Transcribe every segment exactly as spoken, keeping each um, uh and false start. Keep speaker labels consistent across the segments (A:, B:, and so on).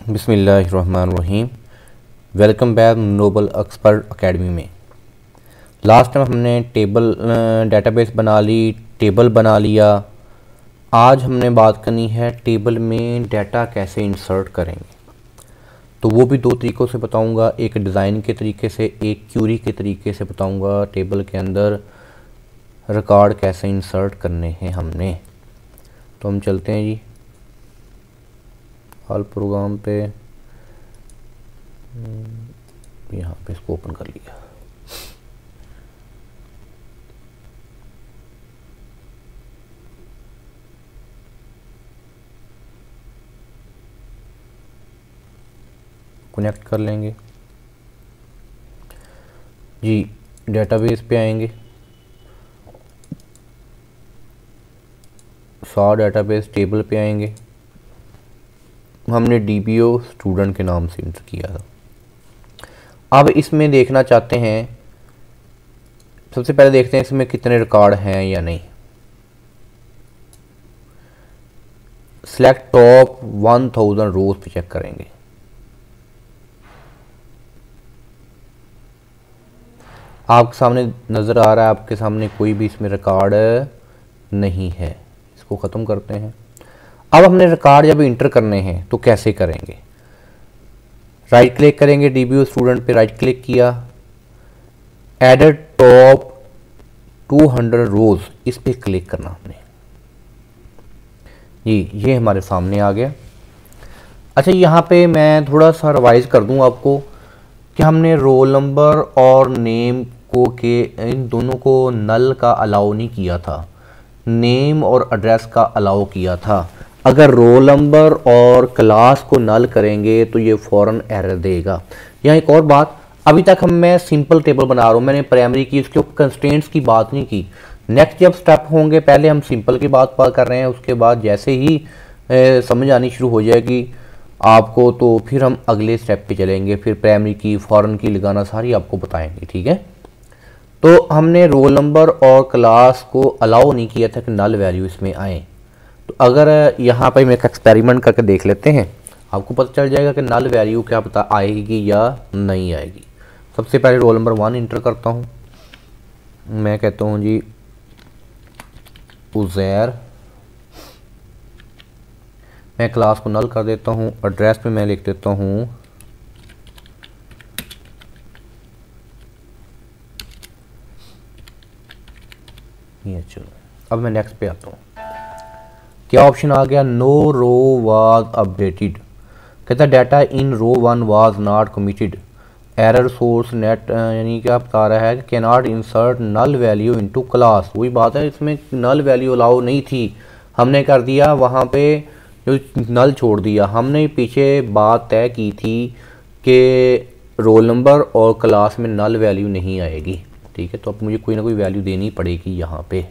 A: बिस्मिल्लाहिर्रहमानिर्रहीम। Welcome back noble expert academy में। Last time हमने टेबल डेटाबेस बना ली, टेबल बना लिया। आज हमने बात करनी है टेबल में डाटा कैसे इंसर्ट करेंगे। तो वो भी दो तरीक़ों से बताऊंगा, एक डिज़ाइन के तरीके से, एक क्यूरी के तरीके से बताऊंगा। टेबल के अंदर रिकॉर्ड कैसे इंसर्ट करने हैं हमने। तो हम चलते हैं जी हाल प्रोग्राम पे। यहाँ पे इसको ओपन कर लिया। कनेक्ट कर लेंगे जी, डेटाबेस पे आएंगे। सा डेटाबेस टेबल पे आएंगे। हमने डी बी ओ स्टूडेंट के नाम से इंटर किया था। अब इसमें देखना चाहते हैं, सबसे पहले देखते हैं इसमें कितने रिकॉर्ड हैं या नहीं। Select top one thousand rows पे चेक करेंगे। आपके सामने नज़र आ रहा है, आपके सामने कोई भी इसमें रिकॉर्ड नहीं है। इसको ख़त्म करते हैं। अब हमने रिकॉर्ड जब इंटर करने हैं तो कैसे करेंगे। राइट क्लिक करेंगे, डीबीओ स्टूडेंट पे राइट क्लिक किया, added top two hundred rows, इस पे क्लिक करना हमने जी। ये हमारे सामने आ गया। अच्छा, यहाँ पे मैं थोड़ा सा रिवाइज कर दूँ आपको कि हमने रोल नंबर और नेम को के इन दोनों को नल का अलाउ नहीं किया था, नेम और एड्रेस का अलाउ किया था। अगर रोल नंबर और क्लास को नल करेंगे तो ये फ़ौरन एरर देगा। यहाँ एक और बात, अभी तक हम मैं सिंपल टेबल बना रहा हूँ, मैंने प्राइमरी की, उसके कंस्ट्रेंट्स की बात नहीं की। नेक्स्ट जब स्टेप होंगे, पहले हम सिंपल की बात बात कर रहे हैं, उसके बाद जैसे ही ए, समझ आनी शुरू हो जाएगी आपको, तो फिर हम अगले स्टेप पे चलेंगे। फिर प्राइमरी की, फॉरेन की लगाना सारी आपको बताएंगे, ठीक है। तो हमने रोल नंबर और क्लास को अलाउ नहीं किया था कि नल वैल्यू इसमें आए। तो अगर यहाँ पर मैं एक एक्सपेरिमेंट करके देख लेते हैं, आपको पता चल जाएगा कि नल वैल्यू क्या पता आएगी या नहीं आएगी। सबसे पहले रोल नंबर वन इंटर करता हूँ। मैं कहता हूँ जी उजाir। मैं क्लास को नल कर देता हूँ। एड्रेस पे मैं लिख देता हूँ ये। चलो अब मैं नेक्स्ट पे आता हूँ। क्या ऑप्शन आ गया, नो रो वाज अपडेटेड। कहता data in row one was not committed, error source net, यानी क्या बता रहा है कि can not insert null value into class. वही बात है, इसमें नल वैल्यू अलाउ नहीं थी, हमने कर दिया वहाँ पे जो नल छोड़ दिया। हमने पीछे बात तय की थी कि रोल नंबर और क्लास में नल वैल्यू नहीं आएगी, ठीक है। तो अब मुझे कोई ना कोई वैल्यू देनी पड़ेगी यहाँ पे।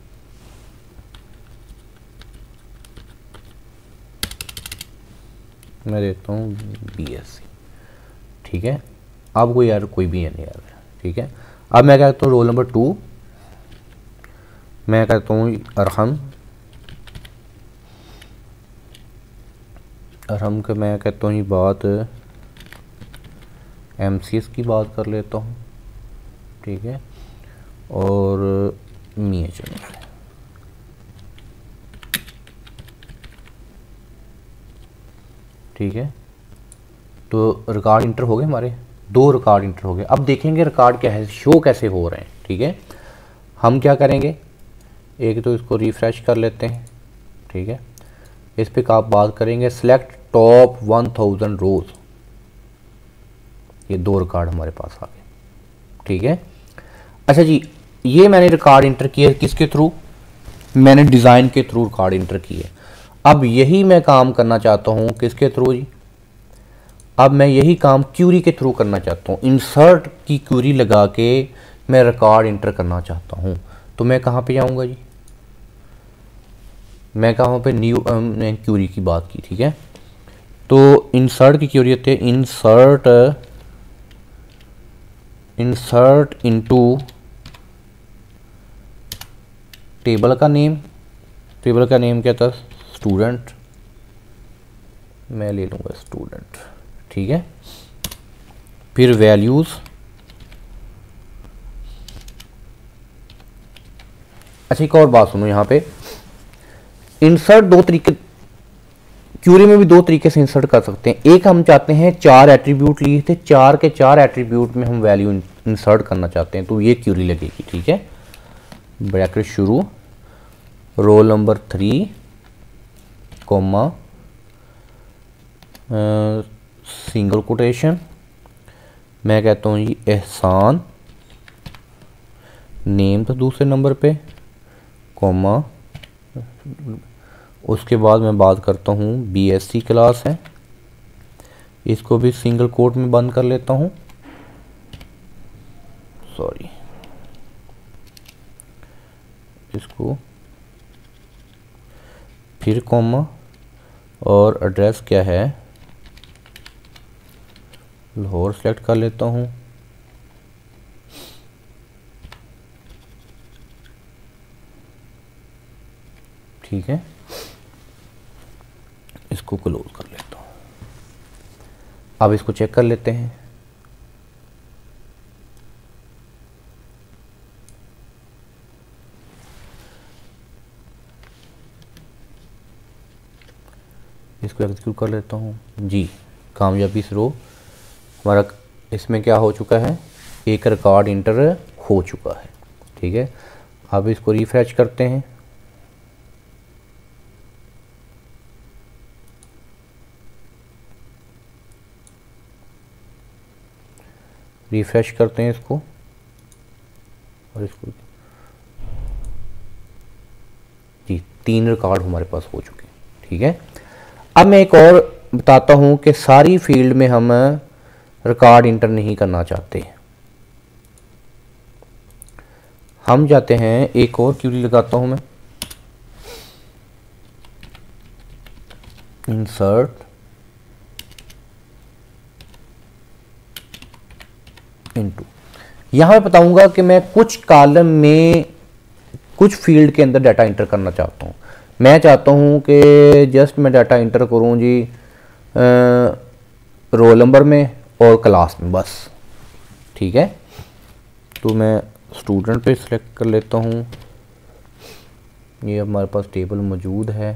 A: मैं देता हूँ बी एस सी, ठीक है। अब कोई यार कोई भी नहीं यार, ठीक है। अब मैं कहता हूँ रोल नंबर टू, मैं कहता हूँ अरहम। अरहम के मैं कहता हूँ ये बात एम सी एस की बात कर लेता हूँ, ठीक है। और मियां चन्नू, ठीक है। तो रिकॉर्ड इंटर हो गए हमारे, दो रिकॉर्ड इंटर हो गए। अब देखेंगे रिकॉर्ड क्या है, शो कैसे हो रहे हैं, ठीक है। हम क्या करेंगे, एक तो इसको रिफ्रेश कर लेते हैं, ठीक है। इस पे आप बात करेंगे select top one thousand rows. ये दो रिकॉर्ड हमारे पास आ गए, ठीक है। अच्छा जी, ये मैंने रिकॉर्ड इंटर किए किसके थ्रू, मैंने डिज़ाइन के थ्रू रिकॉर्ड इंटर किए। अब यही मैं काम करना चाहता हूँ किसके थ्रू जी, अब मैं यही काम क्यूरी के थ्रू करना चाहता हूँ। इंसर्ट की क्यूरी लगा के मैं रिकॉर्ड इंटर करना चाहता हूँ। तो मैं कहाँ पे जाऊँगा जी, मैं कहाँ पे न्यू ने क्यूरी की बात की, ठीक है। तो इंसर्ट की क्यूरी होती है इंसर्ट इंसर्ट इनटू टेबल का नेम। टेबल का नेम क्या था, स्टूडेंट, मैं ले लूँगा स्टूडेंट, ठीक है। फिर वैल्यूज़, अच्छा एक और बात सुनो, यहाँ पे इंसर्ट दो तरीके, क्यूरी में भी दो तरीके से इंसर्ट कर सकते हैं। एक हम चाहते हैं चार एट्रीब्यूट लिए थे, चार के चार एट्रीब्यूट में हम वैल्यू इंसर्ट करना चाहते हैं, तो ये क्यूरी लगेगी, ठीक है। ब्रैकेट शुरू, roll number three comma single quotation, मैं कहता हूँ जी एहसान, नेम तो दूसरे नंबर पे, कॉमा, उसके बाद मैं बात करता हूँ बीएससी क्लास है, इसको भी सिंगल कोट में बंद कर लेता हूँ, सॉरी इसको, फिर कॉमा, और एड्रेस क्या है लाहौर सेलेक्ट कर लेता हूँ, ठीक है। इसको क्लोज कर लेता हूँ। अब इसको चेक कर लेते हैं। इसको एग्जीक्यूट कर लेता हूँ जी, कामयाबी से रो हमारा इसमें क्या हो चुका है, एक रिकॉर्ड इंटर हो चुका है, ठीक है। अब इसको रिफ्रेश करते हैं, रिफ्रेश करते हैं इसको, और इसको जी तीन रिकॉर्ड हमारे पास हो चुके हैं, ठीक है। अब मैं एक और बताता हूं कि सारी फील्ड में हम रिकॉर्ड इंटर नहीं करना चाहते, हम जाते हैं, एक और क्यूरी लगाता हूं मैं, इंसर्ट इनटू, यहां मैं बताऊंगा कि मैं कुछ कॉलम में कुछ फील्ड के अंदर डाटा इंटर करना चाहता हूं। मैं चाहता हूं कि जस्ट मैं डाटा इंटर करूं जी रोल नंबर में और क्लास में बस, ठीक है। तो मैं स्टूडेंट पे सिलेक्ट कर लेता हूं, ये हमारे पास टेबल मौजूद है,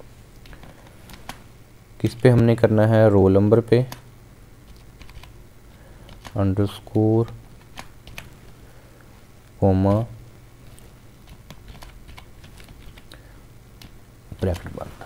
A: किस पे हमने करना है, रोल नंबर पे, अंडरस्कोर कॉमा ब्रैकेट बंद,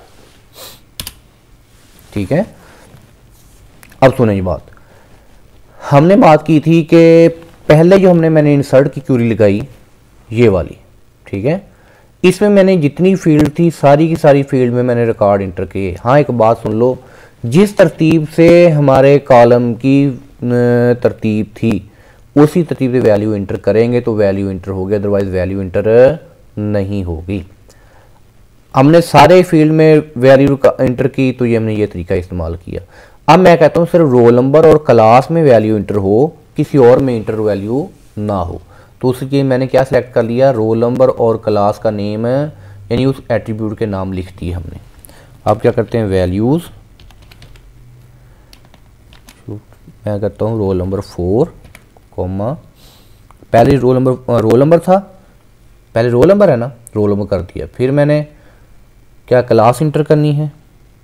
A: ठीक है। अब सुने ये बात, हमने बात की थी कि पहले जो हमने मैंने इंसर्ट की क्यूरी लगाई ये वाली, ठीक है, इसमें मैंने जितनी फील्ड थी सारी की सारी फील्ड में मैंने रिकॉर्ड इंटर किए। हाँ एक बात सुन लो, जिस तरतीब से हमारे कॉलम की तरतीब थी उसी तरतीब से वैल्यू इंटर करेंगे तो वैल्यू इंटर होगी, अदरवाइज वैल्यू इंटर नहीं होगी। हमने सारे फील्ड में वैल्यू इंटर की तो ये हमने ये तरीका इस्तेमाल किया। अब मैं कहता हूँ सिर्फ रोल नंबर और क्लास में वैल्यू इंटर हो, किसी और में इंटर वैल्यू ना हो, तो उसके मैंने क्या सिलेक्ट कर लिया, रोल नंबर और क्लास का नेम यानी उस एट्रीब्यूट के नाम लिख दिए हमने। अब क्या करते हैं, वैल्यूज़, मैं करता हूँ रोल नंबर फोर कॉमा, पहले रोल नंबर रोल नंबर था, पहले रोल नंबर है ना, रोल नंबर कर दिया, फिर मैंने क्या क्लास इंटर करनी है,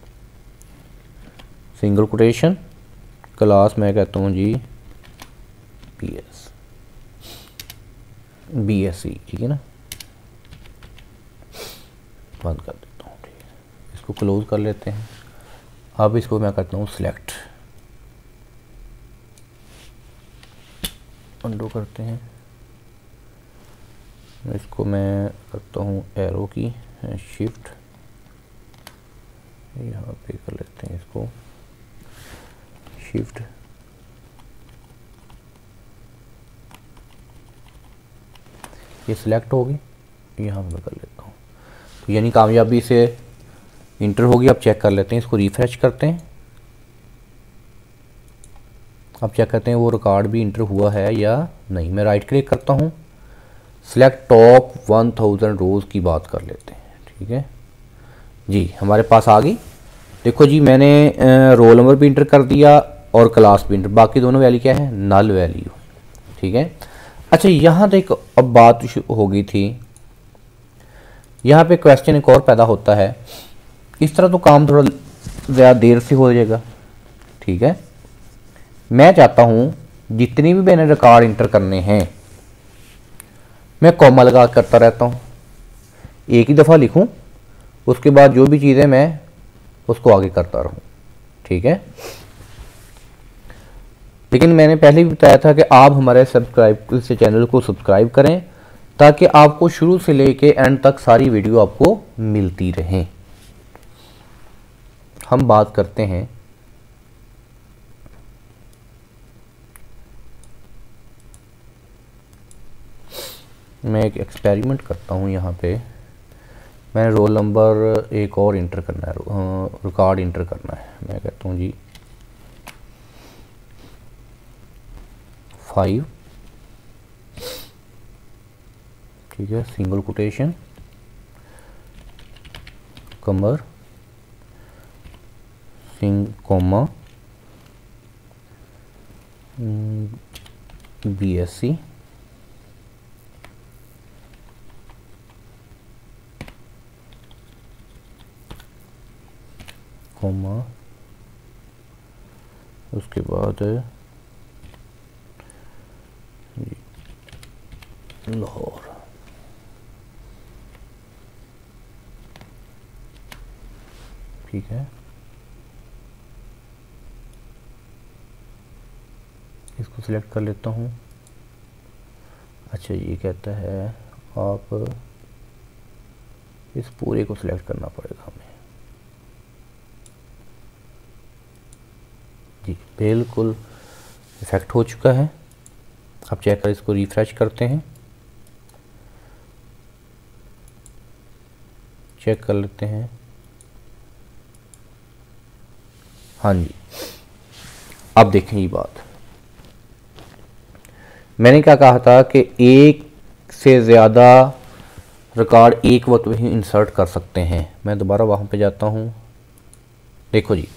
A: सिंगल कोटेशन, क्लास मैं कहता हूँ G B S B S C, ठीक है ना, बंद कर देता हूँ, ठीक है। इसको क्लोज कर लेते हैं। अब इसको मैं करता हूँ सिलेक्ट, अंडू करते हैं, इसको मैं करता हूँ एरो की शिफ्ट, यहाँ पे कर लेते हैं इसको शिफ्ट, ये सिलेक्ट होगी, यहाँ पे कर लेता हूँ, तो यानी कामयाबी से इंटर होगी। अब चेक कर लेते हैं, इसको रिफ्रेश करते हैं, अब चेक करते हैं वो रिकॉर्ड भी इंटर हुआ है या नहीं। मैं राइट क्लिक करता हूँ, select top one thousand rows की बात कर लेते हैं, ठीक है जी, हमारे पास आ गई। देखो जी, मैंने रोल नंबर भी इंटर कर दिया और क्लास भी इंटर, बाकी दोनों वैल्यू क्या है, नल वैल्यू। ठीक है। अच्छा, यहाँ तक अब बात हो गई थी, यहाँ पे क्वेश्चन एक और पैदा होता है। इस तरह तो काम थोड़ा ज़्यादा देर से हो जाएगा। ठीक है, मैं चाहता हूँ जितनी भी मैंने रिकॉर्ड इंटर करने हैं मैं कॉमा लगा करता रहता हूँ, एक ही दफ़ा लिखूँ, उसके बाद जो भी चीज़ें मैं उसको आगे करता रहूँ। ठीक है, लेकिन मैंने पहले भी बताया था कि आप हमारे सब्सक्राइब से चैनल को सब्सक्राइब करें ताकि आपको शुरू से लेके एंड तक सारी वीडियो आपको मिलती रहें। हम बात करते हैं मैं एक एक्सपेरिमेंट करता हूँ। यहाँ पे मैंने रोल नंबर एक और इंटर करना है, रिकॉर्ड इंटर करना है। मैं कहता हूँ जी फाइव, ठीक है, single quotation, Qamar, Singh comma, B S C, comma, उसके बाद लाहौर। ठीक है, इसको सिलेक्ट कर लेता हूँ। अच्छा, ये कहता है आप इस पूरे को सिलेक्ट करना पड़ेगा हमें। जी, बिल्कुल इफेक्ट हो चुका है। आप चेक कर, इसको रिफ्रेश करते हैं, चेक कर लेते हैं। हाँ जी, अब देखें ये बात, मैंने क्या कहा था कि एक से ज़्यादा रिकॉर्ड एक वक्त में ही इंसर्ट कर सकते हैं। मैं दोबारा वहाँ पे जाता हूँ। देखो जी,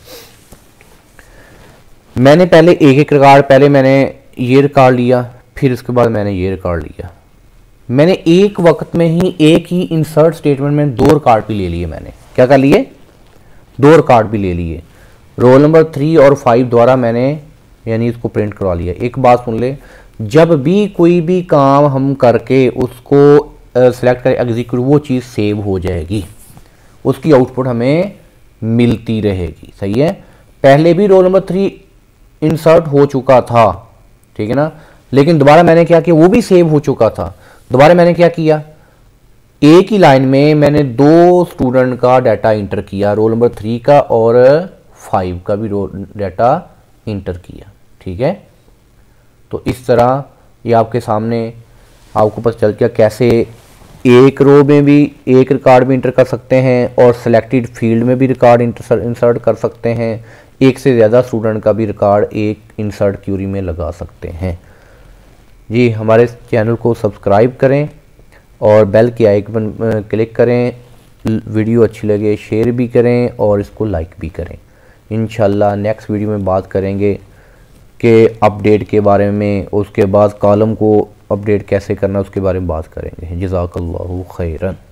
A: मैंने पहले एक एक रिकॉर्ड, पहले मैंने ये रिकॉर्ड लिया, फिर उसके बाद मैंने ये रिकॉर्ड लिया। मैंने एक वक्त में ही एक ही इंसर्ट स्टेटमेंट में दो रिकॉर्ड भी ले लिए। मैंने क्या कर लिए, दो रिकॉर्ड भी ले लिए। रोल नंबर थ्री और फाइव द्वारा मैंने यानी इसको प्रिंट करवा लिया। एक बात सुन ले, जब भी कोई भी काम हम करके उसको सिलेक्ट करें, एग्जीक्यूट, वो चीज़ सेव हो जाएगी, उसकी आउटपुट हमें मिलती रहेगी। सही है, पहले भी रोल नंबर थ्री इंसर्ट हो चुका था, ठीक है ना, लेकिन दोबारा मैंने क्या किया, वो भी सेव हो चुका था। दोबारा मैंने क्या किया, एक ही लाइन में मैंने दो स्टूडेंट का डाटा इंटर किया, रोल नंबर थ्री का और फाइव का भी रोल डाटा इंटर किया। ठीक है, तो इस तरह ये आपके सामने आपको पता चल गया कैसे एक रो में भी एक रिकॉर्ड भी इंटर कर सकते हैं और सिलेक्टेड फील्ड में भी रिकॉर्ड इंसर्ट कर सकते हैं। एक से ज़्यादा स्टूडेंट का भी रिकॉर्ड एक इंसर्ट क्यूरी में लगा सकते हैं। जी, हमारे चैनल को सब्सक्राइब करें और बेल के आइकन क्लिक करें। वीडियो अच्छी लगे शेयर भी करें और इसको लाइक भी करें। इंशाल्लाह नेक्स्ट वीडियो में बात करेंगे कि अपडेट के बारे में, उसके बाद कॉलम को अपडेट कैसे करना उसके बारे में बात करेंगे। जज़ाकल्लाहु खैरन।